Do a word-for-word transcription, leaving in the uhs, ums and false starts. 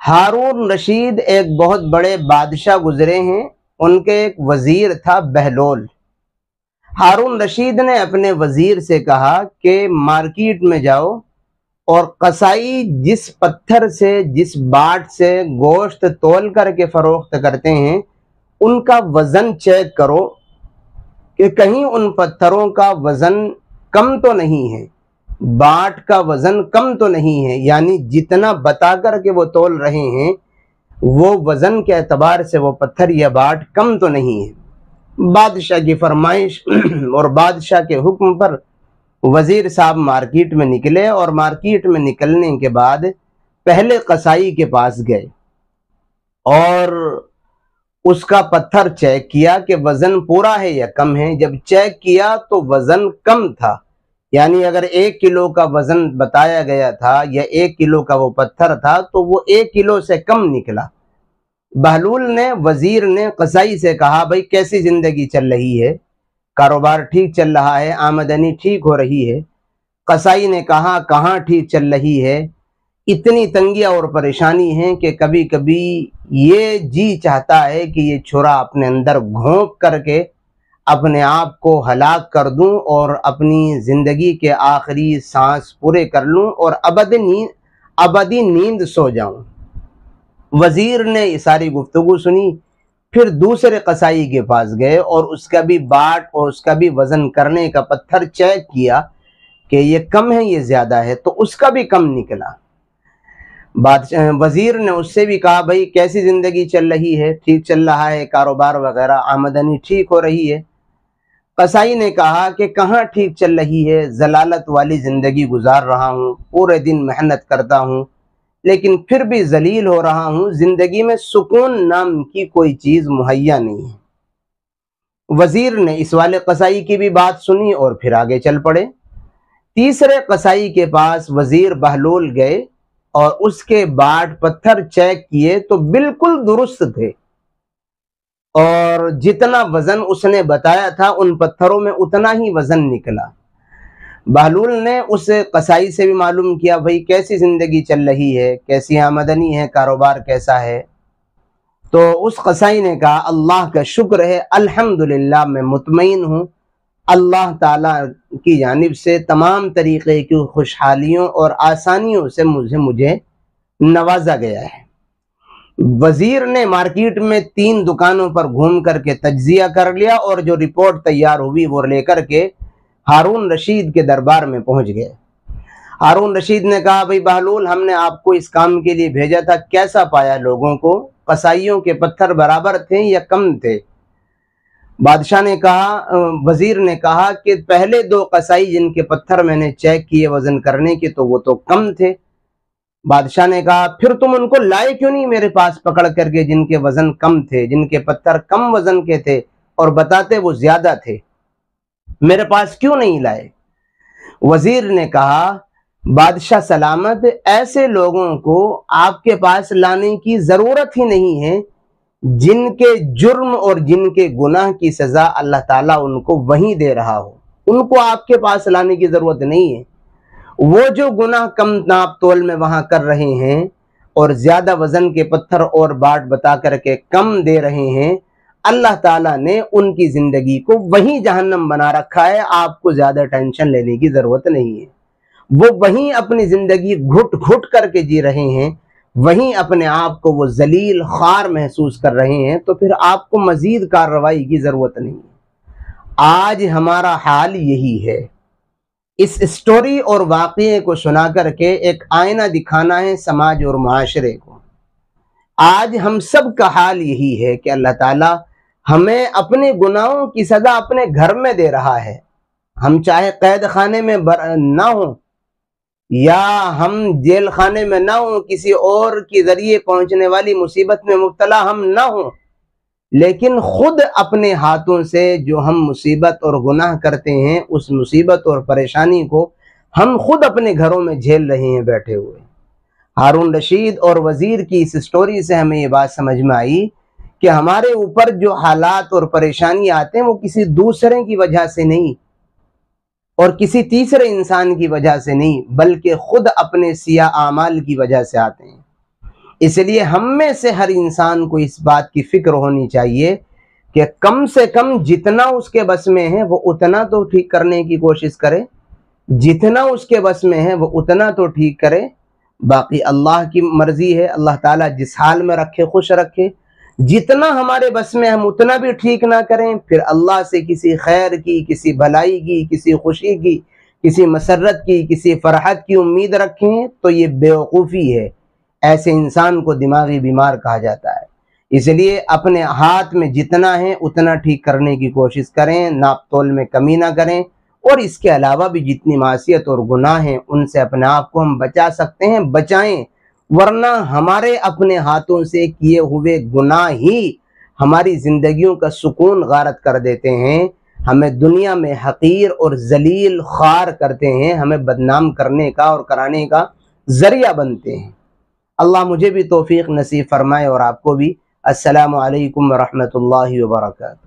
ہارون رشید ایک بہت بڑے بادشاہ گزرے ہیں، ان کے ایک وزیر تھا بہلول۔ ہارون رشید نے اپنے وزیر سے کہا کہ مارکیٹ میں جاؤ اور قصائی جس پتھر سے جس باٹ سے گوشت تول کر کے فروخت کرتے ہیں ان کا وزن چیک کرو کہ کہیں ان پتھروں کا وزن کم تو نہیں ہے، باٹ کا وزن کم تو نہیں ہے، یعنی جتنا بتا کر کے وہ تول رہے ہیں وہ وزن کے اعتبار سے وہ پتھر یا باٹ کم تو نہیں ہے۔ بادشاہ کی فرمائش اور بادشاہ کے حکم پر وزیر صاحب مارکیٹ میں نکلے، اور مارکیٹ میں نکلنے کے بعد پہلے قصائی کے پاس گئے اور اس کا پتھر چیک کیا کہ وزن پورا ہے یا کم ہے۔ جب چیک کیا تو وزن کم تھا، یعنی اگر ایک کلو کا وزن بتایا گیا تھا یا ایک کلو کا وہ پتھر تھا تو وہ ایک کلو سے کم نکلا۔ بہلول نے وزیر نے قصائی سے کہا، بھائی کیسی زندگی چل رہی ہے، کاروبار ٹھیک چل رہا ہے، آمدنی ٹھیک ہو رہی ہے؟ قصائی نے کہا، کہاں ٹھیک چل رہی ہے، اتنی تنگیاں اور پریشانی ہیں کہ کبھی کبھی یہ جی چاہتا ہے کہ یہ چھرا اپنے اندر گھونپ کر کے اپنے آپ کو ہلاک کر دوں اور اپنی زندگی کے آخری سانس پورے کر لوں اور ابدی نیند ابدی نیند سو جاؤں۔ وزیر نے یہ ساری گفتگو سنی، پھر دوسرے قصائی کے پاس گئے اور اس کا بھی باٹ اور اس کا بھی وزن کرنے کا پتھر چیک کیا کہ یہ کم ہے یہ زیادہ ہے، تو اس کا بھی کم نکلا۔ بادشاہ وزیر نے اس سے بھی کہا، بھائی کیسی زندگی چل رہی ہے، ٹھیک چل رہا ہے کاروبار وغیرہ، آمدنی ٹھیک ہو رہی ہے؟ قصائی نے کہا کہ کہاں ٹھیک چل رہی ہے، ذلالت والی زندگی گزار رہا ہوں، پورے دن محنت کرتا ہوں لیکن پھر بھی ذلیل ہو رہا ہوں، زندگی میں سکون نام کی کوئی چیز مہیا نہیں ہے۔ وزیر نے اس والے قصائی کی بھی بات سنی اور پھر آگے چل پڑے۔ تیسرے قصائی کے پاس وزیر بہلول گئے اور اس کے باٹ پتھر چیک کیے تو بالکل درست تھے، اور جتنا وزن اس نے بتایا تھا ان پتھروں میں اتنا ہی وزن نکلا۔ بہلول نے اس قصائی سے بھی معلوم کیا، بھائی کیسی زندگی چل رہی ہے، کیسی آمدنی ہے، کاروبار کیسا ہے؟ تو اس قصائی نے کہا، اللہ کا شکر ہے، الحمدللہ میں مطمئن ہوں، اللہ تعالیٰ کی جانب سے تمام طریقے کی خوشحالیوں اور آسانیوں سے مجھے مجھے نوازا گیا ہے۔ وزیر نے مارکیٹ میں تین دکانوں پر گھوم کر کے تجزیہ کر لیا اور جو رپورٹ تیار ہوئی وہ لے کر کے ہارون رشید کے دربار میں پہنچ گئے۔ ہارون رشید نے کہا، بھائی بہلول ہم نے آپ کو اس کام کے لیے بھیجا تھا، کیسا پایا لوگوں کو؟ قصائیوں کے پتھر برابر تھے یا کم تھے؟ بادشاہ نے کہا وزیر نے کہا کہ پہلے دو قصائی جن کے پتھر میں نے چیک کیے وزن کرنے کے تو وہ تو کم تھے۔ بادشاہ نے کہا، پھر تم ان کو لائے کیوں نہیں میرے پاس پکڑ کر کے جن کے وزن کم تھے، جن کے پتھر کم وزن کے تھے اور بتاتے وہ زیادہ تھے، میرے پاس کیوں نہیں لائے؟ وزیر نے کہا، بادشاہ سلامت، ایسے لوگوں کو آپ کے پاس لانے کی ضرورت ہی نہیں ہے جن کے جرم اور جن کے گناہ کی سزا اللہ تعالیٰ ان کو وہیں دے رہا ہو، ان کو آپ کے پاس لانے کی ضرورت نہیں ہے۔ وہ جو گناہ کم ناپ تول میں وہاں کر رہے ہیں اور زیادہ وزن کے پتھر اور باٹ بتا کر کے کم دے رہے ہیں، اللہ تعالیٰ نے ان کی زندگی کو وہیں جہنم بنا رکھا ہے، آپ کو زیادہ ٹینشن لینے کی ضرورت نہیں ہے۔ وہ وہیں اپنی زندگی گھٹ گھٹ کر کے جی رہے ہیں، وہیں اپنے آپ کو وہ ذلیل خوار محسوس کر رہے ہیں، تو پھر آپ کو مزید کارروائی کی ضرورت نہیں ہے۔ آج ہمارا حال یہی ہے۔ اس اسٹوری اور واقعے کو سنا کر کے ایک آئینہ دکھانا ہے سماج اور معاشرے کو۔ آج ہم سب کا حال یہی ہے کہ اللہ تعالیٰ ہمیں اپنے گناہوں کی سزا اپنے گھر میں دے رہا ہے۔ ہم چاہے قید خانے میں نہ ہوں یا ہم جیل خانے میں نہ ہوں، کسی اور کے ذریعے پہنچنے والی مصیبت میں مبتلا ہم نہ ہوں، لیکن خود اپنے ہاتھوں سے جو ہم مصیبت اور گناہ کرتے ہیں اس مصیبت اور پریشانی کو ہم خود اپنے گھروں میں جھیل رہے ہیں بیٹھے ہوئے۔ ہارون رشید اور وزیر کی اس سٹوری سے ہمیں یہ بات سمجھ میں آئی کہ ہمارے اوپر جو حالات اور پریشانی آتے ہیں وہ کسی دوسرے کی وجہ سے نہیں اور کسی تیسرے انسان کی وجہ سے نہیں، بلکہ خود اپنے سیاہ اعمال کی وجہ سے آتے ہیں۔ اس لیے ہم میں سے ہر انسان کو اس بات کی فکر ہونی چاہیے کہ کم سے کم جتنا اس کے بس میں ہے وہ اتنا تو ٹھیک کرنے کی کوشش کرے، جتنا اس کے بس میں ہے وہ اتنا تو ٹھیک کرے، باقی اللہ کی مرضی ہے، اللہ تعالیٰ جس حال میں رکھے خوش رکھے۔ جتنا ہمارے بس میں ہم اتنا بھی ٹھیک نہ کریں، پھر اللہ سے کسی خیر کی، کسی بھلائی کی، کسی خوشی کی، کسی مسرت کی، کسی فرحت کی امید رکھیں تو یہ بیوقوفی ہے، ایسے انسان کو دماغی بیمار کہا جاتا ہے۔ اس لیے اپنے ہاتھ میں جتنا ہے اتنا ٹھیک کرنے کی کوشش کریں، ناپ تول میں کمی نہ کریں، اور اس کے علاوہ بھی جتنی معصیت اور گناہ ہیں ان سے اپنے آپ کو ہم بچا سکتے ہیں بچائیں، ورنہ ہمارے اپنے ہاتھوں سے کیے ہوئے گناہ ہی ہماری زندگیوں کا سکون غارت کر دیتے ہیں، ہمیں دنیا میں حقیر اور ذلیل خوار کرتے ہیں، ہمیں بدنام کرنے کا اور کرانے کا ذریعہ بنتے ہیں۔ اللہ مجھے بھی توفیق نصیب فرمائے اور آپ کو بھی۔ السلام علیکم ورحمۃ اللہ وبرکاتہ۔